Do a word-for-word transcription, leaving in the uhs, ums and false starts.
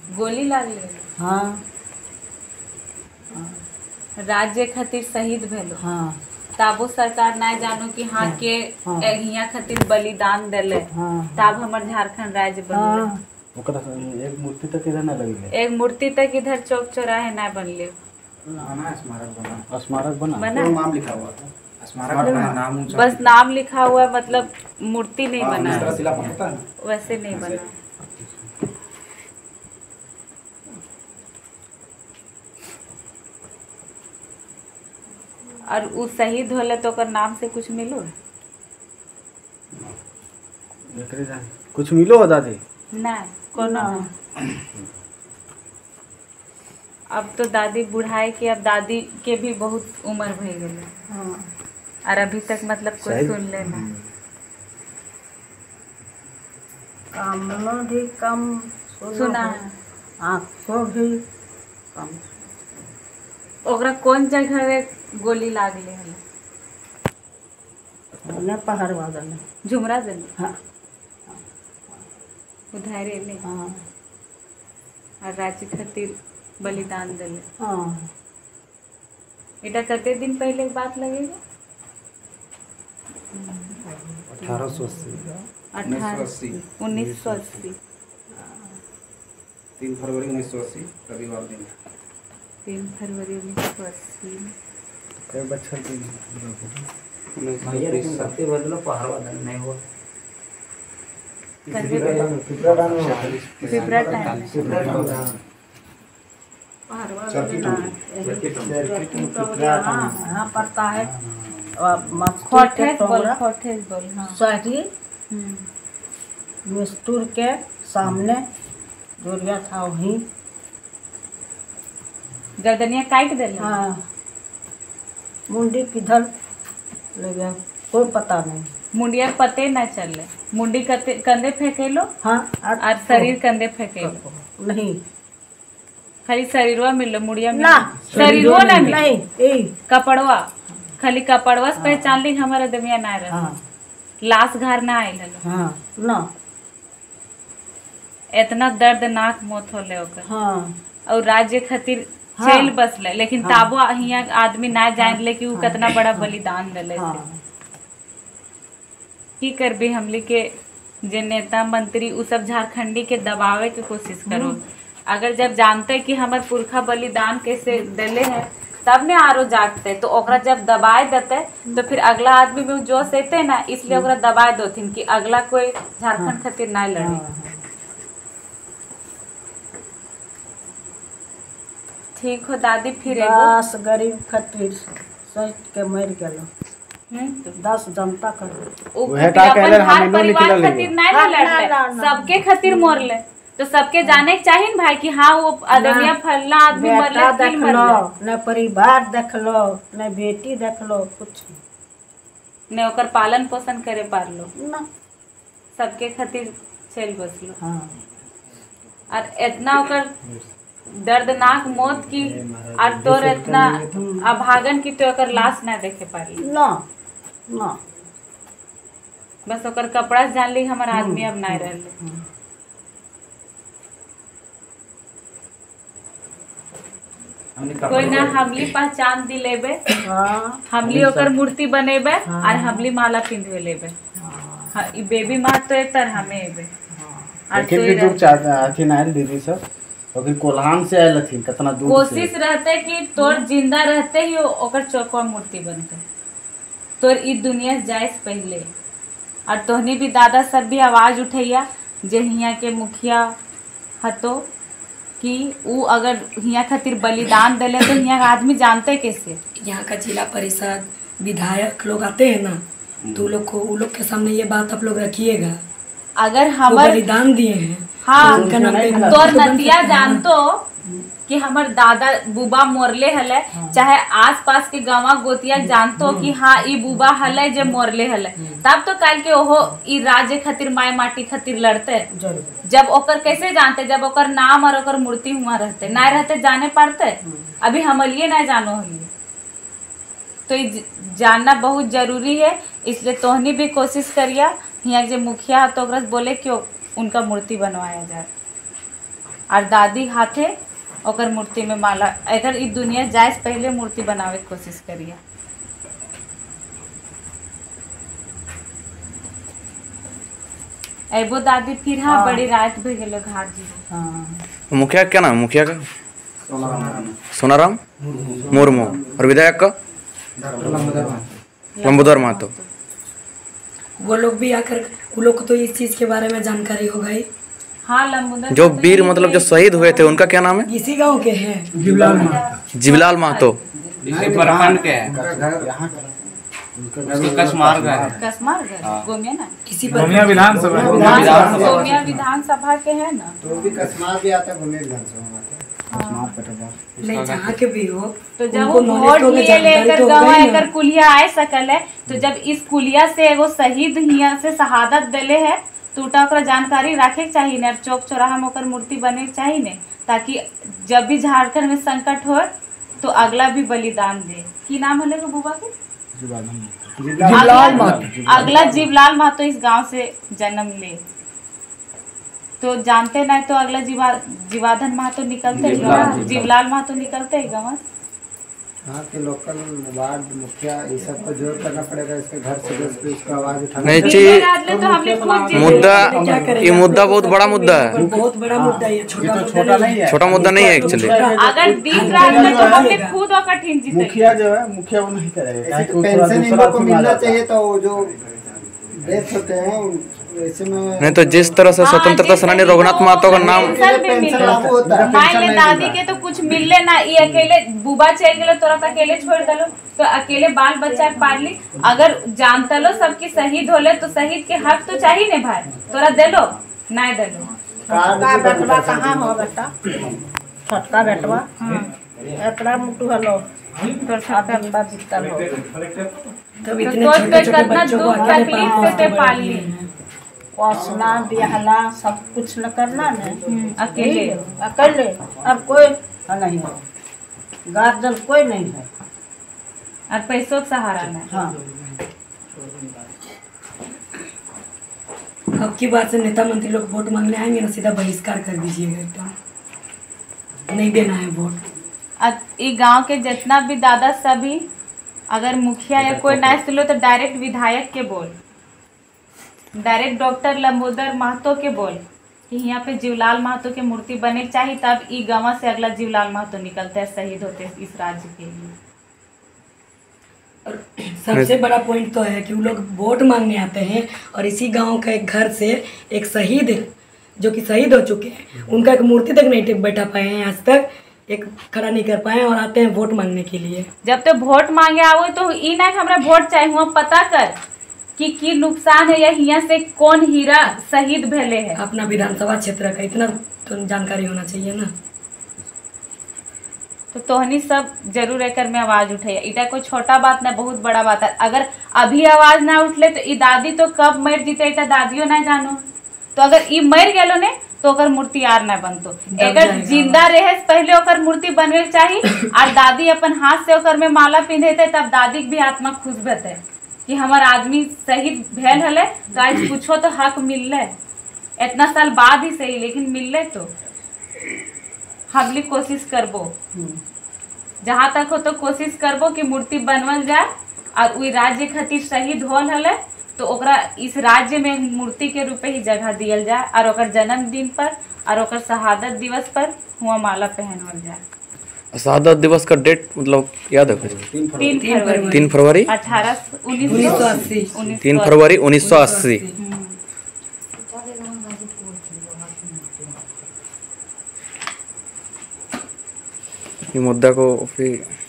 गोली लागले। हाँ राज्य खातिर शहीद भेलो। हाँ ताबो सरकार ना जानो कि हाँ हाँ, के हाँ। हियाँ खातिर बलिदान दिले। हाँ। तब हमर झारखंड राज्य बनले। हाँ ओकरा एक मूर्ति तक इधर ना लगी है। एक मूर्ति तक इधर चौक चौराहे ना बनले। स्मारक बना स्मारक बना बना तो नाम लिखा हुआ था स्मारक बना नाम ऊंचा बस नाम लिखा हुआ मतलब मूर्ति नहीं बना जिस तरह शिलापट होता है ना वैसे नहीं बना। और उ शहीद होले तो ओकर नाम से कुछ मिलो कुछ मिलो हो दादी ना कोनो ना। अब तो दादी बुढ़ाई के अब दादी के भी बहुत उम्र भई गेले। हाँ। और अभी तक मतलब कोई सुन ले ना। कामना भी कम सुना आँखों भी कम। ओकरा कौन जगह रे गोली लागले हले? ने पहाड़वा दने झुमरा दने। हाँ उधारे ले। हाँ और राज्य खातिर बलिदान दिले। हाँ। इटा कते दिन पहले की बात लगेगा? अठारह सौ अस्सी अठारह उन्नीस सौ अस्सी तीन फरवरी उन्नीस सौ अस्सी रविवार दिन। तीन फरवरी उन्नीस सौ अस्सी कई बच्चा दिन भैया लेकिन सबसे बदलो पहाड़वा दन नहीं हुआ। पिपरा टाइम यहाँ पड़ता है खोटेस बोल खोटेस बोल हाँ। शहरी मिस्तूर के सामने जोरिया था वहीं। गर्दनिया काट दिले। हाँ मुंडी किधर ले गया कोई पता नहीं। मुंडिया पते ना चले। मुंडी कते कंधे फेंकेलो। हाँ और शरीर कंधे फेंकेलो। नहीं खाली शरीरवा मिलो मुड़िया में ना शरीरवा ना मिलो। नहीं ए कपड़वा खाली कपड़वा से पहचान ली हमारा दमिया ना रहे। हाँ लाश घर ना आइल हलो। हाँ ना इतना दर्दनाक मौत होले ओकर। हाँ और राज्य खातिर हाँ। जेल बसले लेकिन हाँ। ताबो हियाँ आदमी ना जानले कि उ कितना बड़ा बलिदान दिले। हाँ। की करबी हमली के जे नेता मंत्री उ सब झारखंडी के दबावे के कोशिश करो। अगर जब जानते कि हमार पुरखा बलिदान कैसे दिले है तब ने आरो जागते तो ओकरा जब दबाए देते तो फिर अगला आदमी में जोश अते ना इसलिए ओकरा दबाए दोथिन कि अगला कोई झारखंड खातिर ना लड़ी। ठीक हो दादी फिर एगो दस गरीब खातिर सच के मर गेलो। दस जनता कर उ खातिर अपन घर परिवार खातिर ना हाँ, लड़ले ना, ना, ना। सबके खातिर मरले तो सबके जाने के चाहिए न भाई कि हाँ वो आदमिया फलना आदमी मरले बेटा क्यों देख मरले। लो न परिवार देख लो न बेटी देख लो कुछ ने ओकर पालन पोषण करे पार लो ना। सबके खातिर चल बसलो। हाँ और इतना ओकर दर्दनाक मौत की और तोर इतना अभागन की तो ओकर लाश ना देखे पारी ना ना बस ओकर कपड़ा से जान ली हमार आदमी अब ना रहले। कोई ना हमली पहचान दिलेबे। हाँ हमली ओकर मूर्ति बनेबे और हमली माला पिंधवे लेबे। हाँ ई बेबी माँ तो एक तरह हमें एबे और लेकिन तो भी ही दूर रह- चाहते अथी ना आयल दीदी सब अभी कोल्हान से आयल थी कितना दूर से। कोशिश रहते कि तोर जिंदा रहते ही ओ- ओकर चौकवा मूर्ति बनते तोर ई दुनिया से जाए से पहले। और तोहनी भी दादा सब भी आवाज उठैया जे हियाँ के मुखिया हतो कि उ अगर हियाँ खातिर बलिदान दिले तो हियाँ का आदमी जानते कैसे। यहाँ का जिला परिषद विधायक लोग आते हैं ना तो लोग को उन लोग के सामने ये बात आप लोग रखिएगा। अगर वो हमर बलिदान दिए हैं हाँ उनका नाम पे तोर नतिया जानतो कि हमर दादा बुबा मोरले हले चाहे आस पास के गाँव गोतिया जानतो कि हाँ ई बुबा हले जे मोरले हले तब तो काल के ओहो ई राज्य खातिर माय माटी खातिर लड़ते। जरूर जब ओकर कैसे जानते जब ओकर नाम और ओकर मूर्ति हुआ रहते ना रहते जाने पड़ते। अभी हमलिए ना जानो हलिए तो ई जानना बहुत जरूरी है। इसलिए तोहनी भी कोशिश करिया यहाँ जो मुखिया है तो ओकरा से बोले कि उनका मूर्ति बनवाया जाए। और दादी हाथे ओकर मूर्ति में माला। अगर ई दुनिया जाए से पहले मूर्ति बनावे के कोशिश करिए। एबो दादी फिर हाँ हाँ। बड़ी रात भी गेलो घाट जी। हाँ मुखिया का क्या नाम है? मुखिया का सोनाराम मुर्मू और विधायक का लंबोदर महतो। वो लोग भी आकर, वो लोग को तो इस चीज के बारे में जानकारी हो गई। हाँ लंबोदर जो वीर मतलब जो शहीद हुए थे उनका क्या नाम है? इसी गांव के हैं। जीवलाल महतो। प्रखंड के है, उसको कसमार का है। कसमार गए गोमिया ना इसी पर गोमिया विधानसभा हाँ, गोमिया विधानसभा के है ना। तो भी कस्मार भी आता है घूमने विधानसभा कस्मार पटवा नहीं जहाँ के भी हो, तो जब उनको वो knowledge वोट तो होगा, लिए जानकारी लेकर तो गाँव होगा ही ना। एकर कुलिया आए सकल है, तो जब इस कुलिया से एगो शहीद हिया से शहादत दिले है तो उटा ओकरा जानकारी रखे के चाहिए ने। चौक चौराहा में ओकर मूर्ति बने के चाहिए ने, ताकि जब भी झारखंड में संकट हो तो अगला भी बलिदान दे। की नाम है लोग बुबा के? जीवलाल महतो। अगला जीवलाल महतो इस गांव से जन्म ले, तो जानते नहीं तो अगला जीवा जीवाधन महतो निकलते ही गाँव, जीवलाल महतो निकलते ही गाँव। यहाँ के लोकल वार्ड मुखिया ये सब को जोर करना पड़ेगा, इसके घर सदस्य को इसका आवाज उठाना नहीं पिछले चाहिए। रात ले तो हमने खुद जीते। मुद्दा क्या करेगा? ये मुद्दा बहुत बड़ा मुद्दा है, पर बहुत बड़ा मुद्दा है, ये छोटा मुद्दा नहीं है। छोटा मुद्दा नहीं है एक्चुअली। अगर दिन रात में तो हमने खुद और कठिन जीते। मुखिया जो है मुखिया वो नहीं करेगा। पेंशन इन लोग को मिलना चाहिए, तो वो जो डेथ होते हैं ऐसे में नहीं तो जिस तरह से स्वतंत्रता सेनानी रघुनाथ महतो का नाम पेंशन भी पेंशन मिले। लागू होता है। मान ले दादी के तो कुछ मिलले ना, ये अकेले बुबा चल गेलो तोरा तो अकेले छोड़ दलो, तो अकेले बाल बच्चा के पाल ली। अगर जानता लो सबकी शहीद होले तो शहीद के हक तो चाहिए ने भाई, तोरा देलो नहीं देलो। छोटका बेटवा कहाँ हो बेटा? छोटका बेटवा इतना मुटू हलो तो छाते अंदर जीतल हो। तब तो इतने तो छोटे तो छोटे कितना बच्चों को दुख अकेले तकलीफ पालना से ते पाल ली। पोसना बिहला सब कुछ न करना ने अकेले अकेले। अब कोई नहीं है, गार्जियन कोई नहीं है। और पैसों का सहारा नहीं। हाँ अब की बात से नेता मंत्री लोग वोट मांगने आएंगे ना, सीधा बहिष्कार कर दीजिएगा एकदम, नहीं देना है वोट। अब ई गांव के जितना भी दादा सभी अगर मुखिया या कोई ना सुनो तो डायरेक्ट विधायक के बोल, डायरेक्ट डॉक्टर लंबोदर महतो के बोल कि यहाँ पे जीवलाल महतो के मूर्ति बने के चाहिए, तब ई गाँव से अगला जीवलाल महतो निकलते हैं शहीद होते हैं इस राज्य के लिए। और सबसे बड़ा पॉइंट तो है कि वो लोग वोट मांगने आते हैं और इसी गांव का एक घर से एक शहीद जो कि शहीद हो चुके हैं उनका एक मूर्ति तक नहीं बैठा पाए हैं, आज तक एक खड़ा नहीं कर पाए, और आते हैं वोट मांगने के लिए। जब तो वोट मांगे आओ तो ई ना कि हमरा वोट चाहिए, हुआ पता कर कि की नुकसान है या हिया से कौन हीरा शहीद भेले है। अपना विधानसभा क्षेत्र का इतना तो जानकारी होना चाहिए ना। तो तोहनी सब जरूर एकर में आवाज उठे, इटा कोई छोटा बात ना, बहुत बड़ा बात है। अगर अभी आवाज ना उठले तो ई दादी तो कब मर जीते इटा दादियों ना जानो। तो अगर ई मर गेलो ने तो ओकर मूर्ति आर ना बनतो। अगर जिंदा रहे से पहले ओकर मूर्ति बनवे के चाहिए, और दादी अपन हाथ से ओकर में माला पिंधेते तब दादी के भी आत्मा खुश रहते कि हमार आदमी शहीद भेल हले, तो आज कुछो तो हक मिलले, इतना साल बाद ही सही लेकिन मिलले। तो हमली कोशिश करबो, जहाँ तक हो तो कोशिश करबो कि मूर्ति बनवल जाए, और वही राज्य खातिर शहीद होल हले तो ओकरा इस राज्य में मूर्ति के रूप ही जगह दियल जाए, और ओकर जन्मदिन पर और ओकर शहादत दिवस पर हुआ माला पहनवल जाए। शहादत दिवस का डेट मतलब याद है कुछ? तीन फरवरी तीन फरवरी अठारह उन्नीस उन्नीस सौ सौ अस्सी उन्नीस तीन फरवरी उन्नीस सौ अस्सी। ये मुद्दा को फिर